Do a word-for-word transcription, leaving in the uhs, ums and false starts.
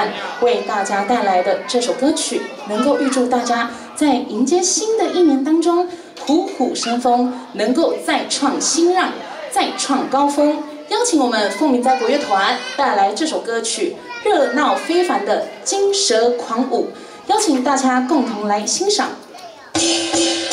团为大家带来的这首歌曲，能够预祝大家在迎接新的一年当中虎虎生风，能够再创新浪，再创高峰。邀请我们凤鸣哉国乐团带来这首歌曲《热闹非凡的金蛇狂舞》，邀请大家共同来欣赏。